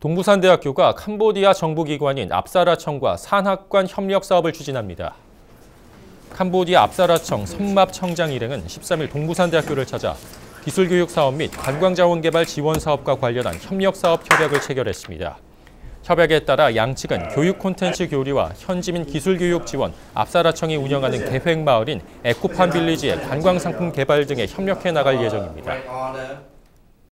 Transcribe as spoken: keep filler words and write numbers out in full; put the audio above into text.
동부산대학교가 캄보디아 정부기관인 압사라청과 산학관 협력 사업을 추진합니다. 캄보디아 압사라청 선맙청장 일행은 십삼 일 동부산대학교를 찾아 기술교육 사업 및 관광자원개발 지원 사업과 관련한 협력사업 협약을 체결했습니다. 협약에 따라 양측은 교육 콘텐츠 교류와 현지민 기술교육 지원, 압사라청이 운영하는 계획마을인 에코팜 빌리지의 관광상품 개발 등에 협력해 나갈 예정입니다.